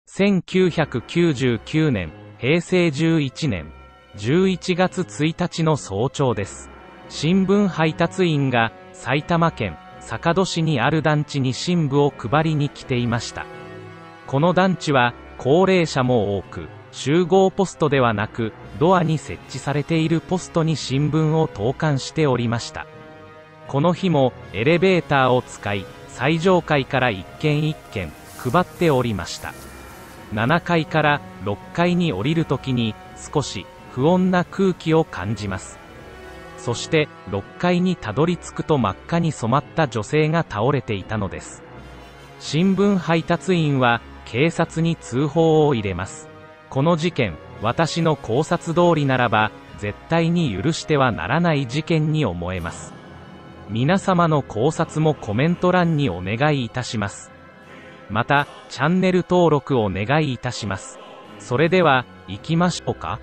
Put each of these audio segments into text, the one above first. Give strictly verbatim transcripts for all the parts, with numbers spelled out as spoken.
せんきゅうひゃくきゅうじゅうきゅうねん、へいせいじゅういちねん、じゅういちがつついたちの早朝です。新聞配達員が埼玉県坂戸市にある団地に新聞を配りに来ていました。この団地は高齢者も多く、集合ポストではなく、ドアに設置されているポストに新聞を投函しておりました。この日もエレベーターを使い、最上階から一軒一軒配っておりました。ななかいからろっかいに降りるときに少し不穏な空気を感じます。そしてろっかいにたどり着くと真っ赤に染まった女性が倒れていたのです。新聞配達員は警察に通報を入れます。この事件、私の考察通りならば絶対に許してはならない事件に思えます。皆様の考察もコメント欄にお願いいたします。また、チャンネル登録をお願いいたします。それでは、行きましょうか。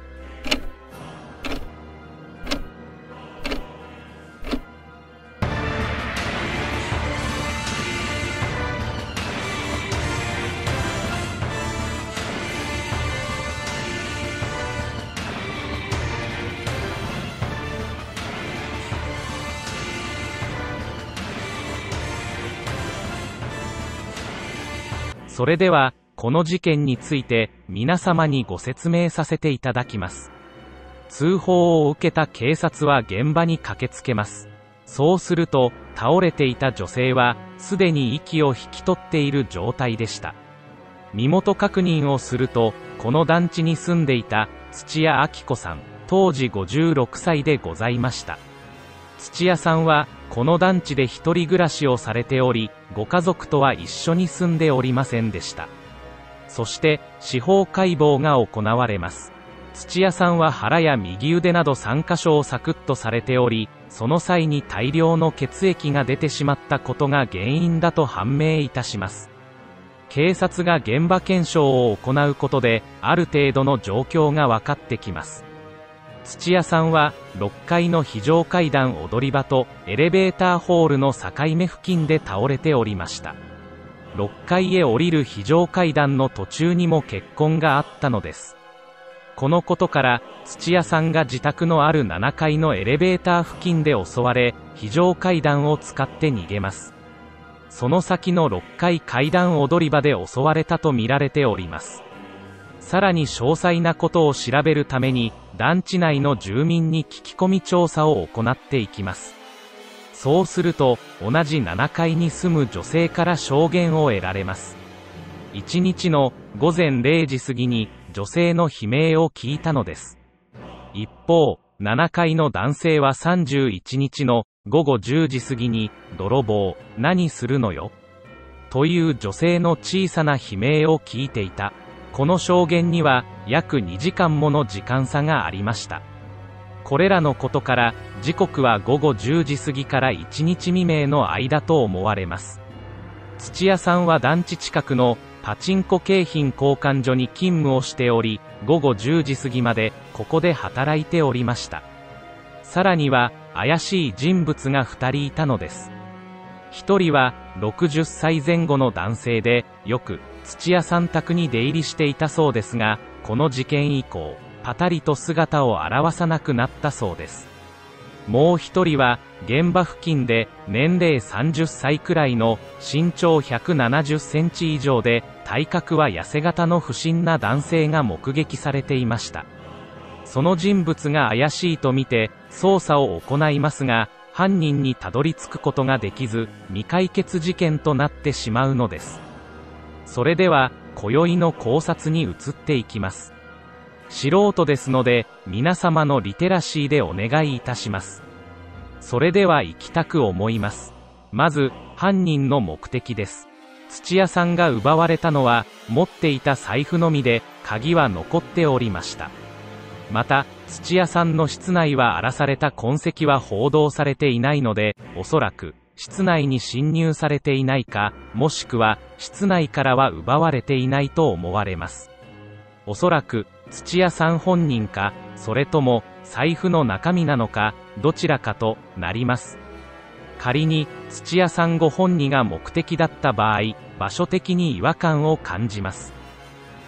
それでは、この事件について皆様にご説明させていただきます。通報を受けた警察は現場に駆けつけます。そうすると、倒れていた女性はすでに息を引き取っている状態でした。身元確認をすると、この団地に住んでいた土屋明子さん、当時ごじゅうろくさいでございました。土屋さんはこの団地で一人暮らしをされており、ご家族とは一緒に住んでおりませんでした。そして司法解剖が行われます。土屋さんは腹や右腕などさんかしょをサクッとされており、その際に大量の血液が出てしまったことが原因だと判明いたします。警察が現場検証を行うことで、ある程度の状況が分かってきます。土屋さんはろっかいの非常階段踊り場とエレベーターホールの境目付近で倒れておりました。ろっかいへ降りる非常階段の途中にも血痕があったのです。このことから土屋さんが自宅のあるななかいのエレベーター付近で襲われ、非常階段を使って逃げます。その先のろっかい階段踊り場で襲われたとみられております。さらに詳細なことを調べるために、団地内の住民に聞き込み調査を行っていきます。そうすると、同じななかいに住む女性から証言を得られます。いちにちのごぜんれいじ過ぎに女性の悲鳴を聞いたのです。一方、ななかいの男性はさんじゅういちにちのごごじゅうじ過ぎに、泥棒、何するのよという女性の小さな悲鳴を聞いていた。この証言には約にじかんもの時間差がありました。これらのことから時刻はごごじゅうじ過ぎからいちにち未明の間と思われます。土屋さんは団地近くのパチンコ景品交換所に勤務をしており、ごごじゅうじ過ぎまでここで働いておりました。さらには怪しい人物がふたりいたのです。ひとりはろくじゅっさいぜん後の男性で、よく土屋さん宅に出入りしていたそうですが、この事件以降、パタリと姿を現さなくなったそうです。もう一人は、現場付近で年齢さんじゅっさいくらいの身長ひゃくななじゅっセンチ以上で、体格は痩せ型の不審な男性が目撃されていました。その人物が怪しいとみて、捜査を行いますが、犯人にたどり着くことができず、未解決事件となってしまうのです。それでは、今宵の考察に移っていきます。素人ですので、皆様のリテラシーでお願いいたします。それでは行きたく思います。まず、犯人の目的です。土屋さんが奪われたのは、持っていた財布のみで、鍵は残っておりました。また、土屋さんの室内は荒らされた痕跡は報道されていないので、おそらく、室内に侵入されていないか、もしくは、室内からは奪われていないと思われます。おそらく、土屋さん本人か、それとも、財布の中身なのか、どちらかとなります。仮に、土屋さんご本人が目的だった場合、場所的に違和感を感じます。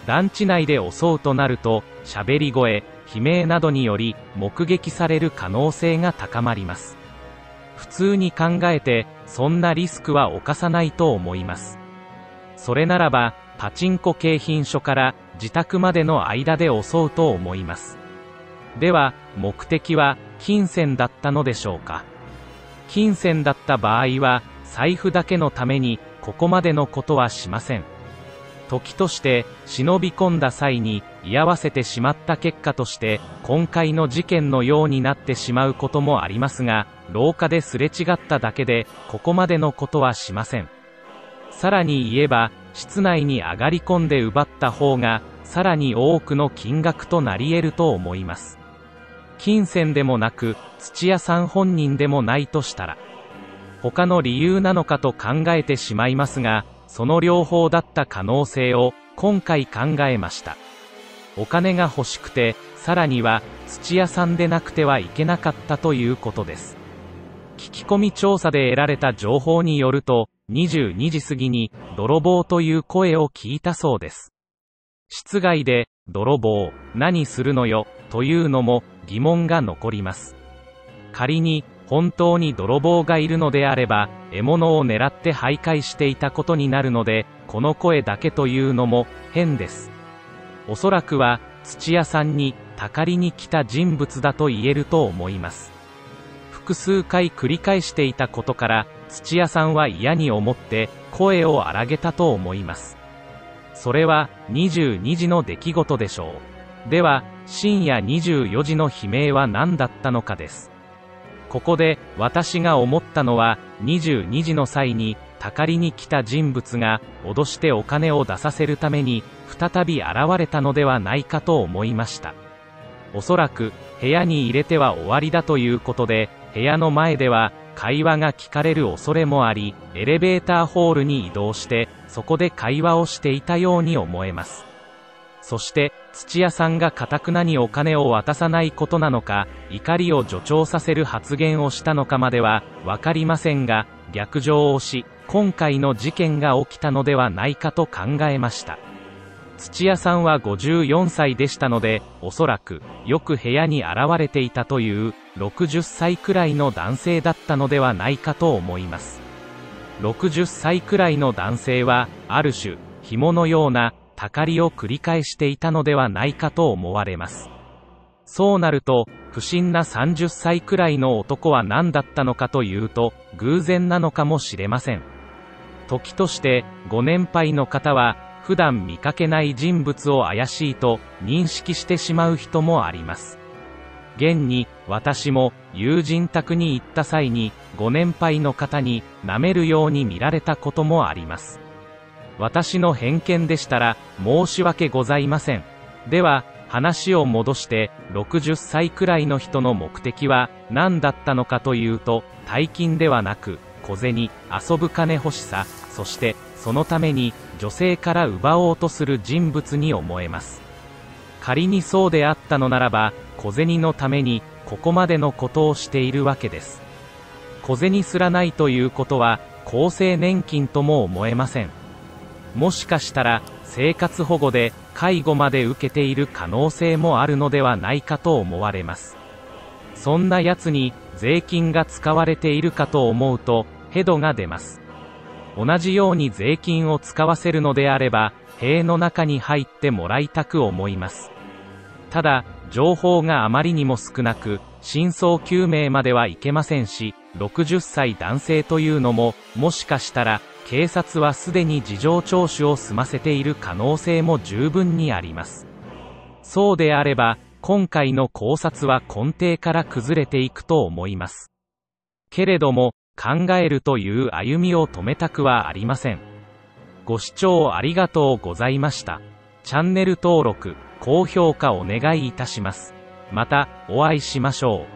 団地内で襲うとなると、喋り声、悲鳴などにより目撃される可能性が高まります。普通に考えて、そんなリスクは冒さないと思います。それならば、パチンコ景品所から自宅までの間で襲うと思います。では、目的は金銭だったのでしょうか。金銭だった場合は、財布だけのためにここまでのことはしません。時として忍び込んだ際に居合わせてしまった結果として今回の事件のようになってしまうこともありますが、廊下ですれ違っただけでここまでのことはしません。さらに言えば、室内に上がり込んで奪った方がさらに多くの金額となり得ると思います。金銭でもなく土屋さん本人でもないとしたら、他の理由なのかと考えてしまいますが、その両方だった可能性を今回考えました。お金が欲しくて、さらには土屋さんでなくてはいけなかったということです。聞き込み調査で得られた情報によると、にじゅうにじ過ぎに泥棒という声を聞いたそうです。室外で泥棒、何するのよというのも疑問が残ります。仮に本当に泥棒がいるのであれば、獲物を狙って徘徊していたことになるので、この声だけというのも変です。おそらくは土屋さんにたかりに来た人物だと言えると思います。複数回繰り返していたことから、土屋さんは嫌に思って声を荒げたと思います。それはにじゅうにじの出来事でしょう。では、深夜にじゅうよじの悲鳴は何だったのかです。ここで私が思ったのは、にじゅうにじの際にたかりに来た人物が脅してお金を出させるために再び現れたのではないかと思いました。おそらく部屋に入れては終わりだということで、部屋の前では会話が聞かれる恐れもあり、エレベーターホールに移動してそこで会話をしていたように思えます。そして土屋さんが頑なにお金を渡さないことなのか、怒りを助長させる発言をしたのかまでは分かりませんが、逆上をし今回の事件が起きたのではないかと考えました。土屋さんはごじゅうよんさいでしたので、おそらくよく部屋に現れていたというろくじゅっさいくらいの男性だったのではないかと思います。ろくじゅっさいくらいの男性はある種紐のようなたかりを繰り返していたのではないかと思われます。そうなると、不審なさんじゅっさいくらいの男は何だったのかというと、偶然なのかもしれません。時としてご年配の方は普段見かけない人物を怪しいと認識してしまう人もあります。現に私も友人宅に行った際にご年配の方に舐めるように見られたこともあります。私の偏見でしたら申し訳ございません。では話を戻して、ろくじゅっさいくらいの人の目的は何だったのかというと、大金ではなく小銭、遊ぶ金欲しさ、そしてそのために女性から奪おうとする人物に思えます。仮にそうであったのならば、小銭のためにここまでのことをしているわけです。小銭すらないということは厚生年金とも思えません。もしかしたら生活保護で介護まで受けている可能性もあるのではないかと思われます。そんなやつに税金が使われているかと思うとヘドが出ます。同じように税金を使わせるのであれば塀の中に入ってもらいたく思います。ただ情報があまりにも少なく、真相究明まではいけませんし、ろくじゅっさい男性というのももしかしたら警察はすでに事情聴取を済ませている可能性も十分にあります。そうであれば今回の考察は根底から崩れていくと思います。けれども考えるという歩みを止めたくはありません。ご視聴ありがとうございました。チャンネル登録、高評価お願いいたします。またお会いしましょう。